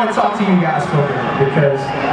want to talk to you guys for a minute because